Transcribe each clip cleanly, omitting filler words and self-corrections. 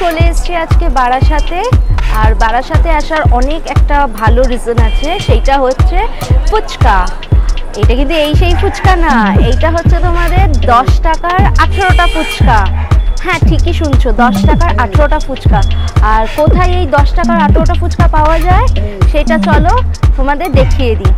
চলে এসেছি আজকে বারাসাতে। আর বারাসাতে আসার অনেক একটা ভালো রিজন আছে, সেইটা হচ্ছে ফুচকা। এটা কিন্তু সেই ফুচকা না, এইটা হচ্ছে তোমাদের 10 টাকার 18টা ফুচকা। হ্যাঁ, ঠিকই শুনছো, 10 টাকার 18টা ফুচকা। আর কোথায় এই 10 টাকার 18টা ফুচকা পাওয়া যায় সেটা চলো তোমাদের দেখিয়ে দিই।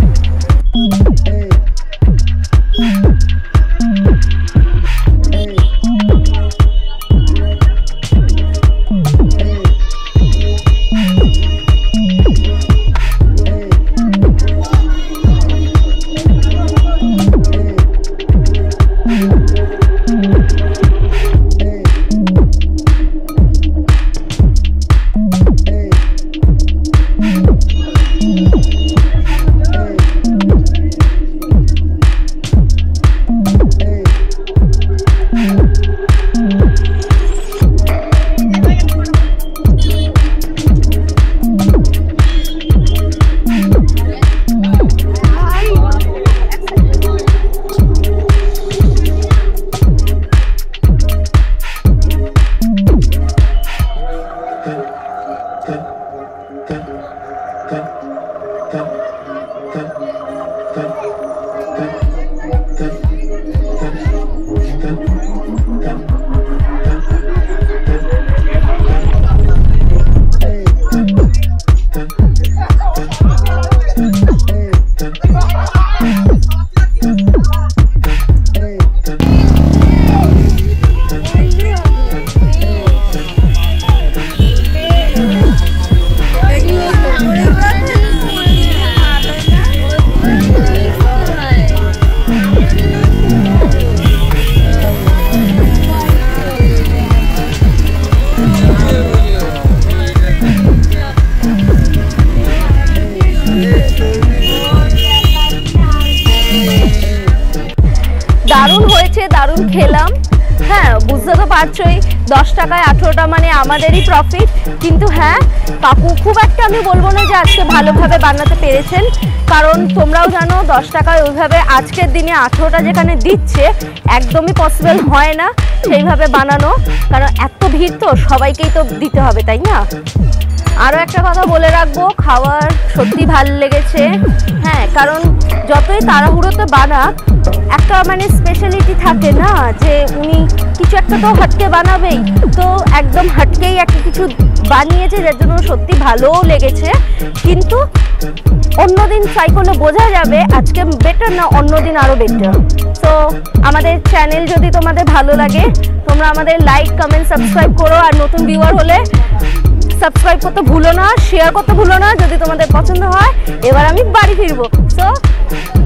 দারুণ হয়েছে, দারুণ খেলাম। হ্যাঁ, বুঝতে তো পারছোই 10 টাকায় 18টা মানে আমাদেরই প্রফিট। কিন্তু হ্যাঁ, কাকু খুব একটা আমি বলবো না যে আজকে ভালোভাবে বানাতে পেরেছেন, কারণ তোমরাও জানো 10 টাকায় ওইভাবে আজকের দিনে 18টা যেখানে দিচ্ছে একদমই পসিবল হয় না সেইভাবে বানানো, কারণ এত ভিড় তো সবাইকেই তো দিতে হবে, তাই না? আরও একটা কথা বলে রাখবো, খাওয়ার সত্যি ভালো লেগেছে। হ্যাঁ, কারণ যতই তাড়াহুড়োতে বানাক একটা মানে স্পেশালিটি থাকে না, যে উনি কিছু একটা তো হাটকে বানাবেই, তো একদম হাটকেই একটা কিছু বানিয়েছে, যার জন্য সত্যি ভালোও লেগেছে। কিন্তু অন্যদিন ট্রাই করলে বোঝা যাবে আজকে বেটার না অন্যদিন আরও বেটার। তো আমাদের চ্যানেল যদি তোমাদের ভালো লাগে তোমরা আমাদের লাইক, কমেন্ট, সাবস্ক্রাইব করো। আর নতুন ভিউয়ার হলে সাবস্ক্রাইব করতে ভুলো না, শেয়ার করতে ভুলো না যদি তোমাদের পছন্দ হয়। এবার আমি বাড়ি ফিরবো। সো